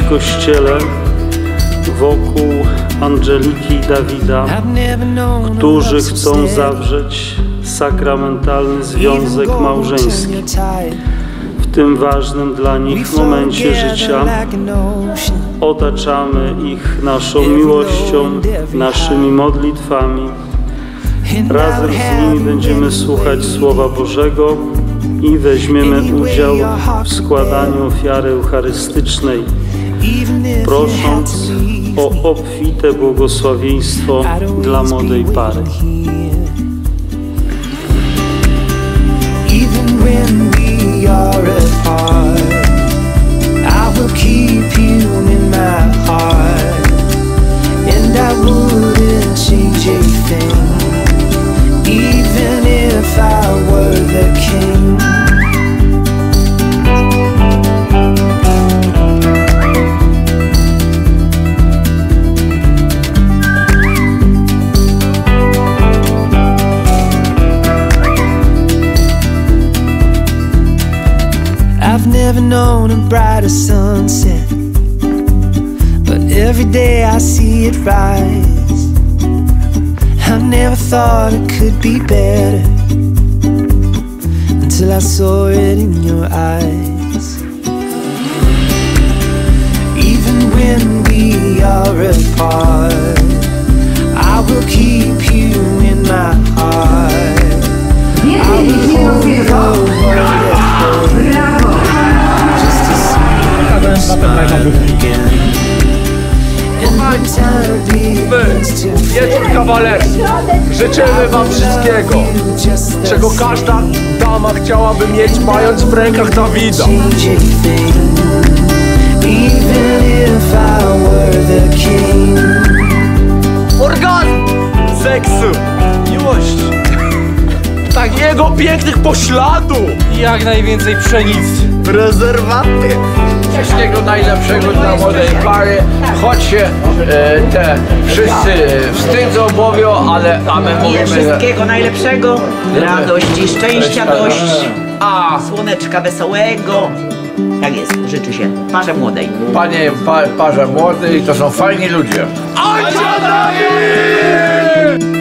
w kościele wokół Angeliki i Dawida, którzy chcą zawrzeć sakramentalny związek małżeński. W tym ważnym dla nich momencie życia otaczamy ich naszą miłością, naszymi modlitwami. Razem z nimi będziemy słuchać Słowa Bożego i weźmiemy udział w składaniu ofiary eucharystycznej, prosząc o obfite błogosławieństwo dla młodej pary. I've never known a brighter sunset, but every day I see it rise. I never thought it could be better until I saw it in your eyes. Even when we are apart, I will keep you in my heart. I will hold you. Wieczór kawalerski. Życzymy wam wszystkiego, czego każda dama chciałaby mieć, mając w rękach Dawida. Orgazm, seksu, miłości, takiego pięknych pośladów i jak najwięcej pszenicy. Prezerwatyw. Wszystkiego najlepszego dla młodej pary. Chodźcie, te wszyscy wstydzą, mówią, ale a my mówimy... Wszystkiego najlepszego, radości, szczęścia dość, słoneczka wesołego. Tak jest, życzy się parze młodej. Panie, parze młodej to są fajni ludzie. Ojcze drogi!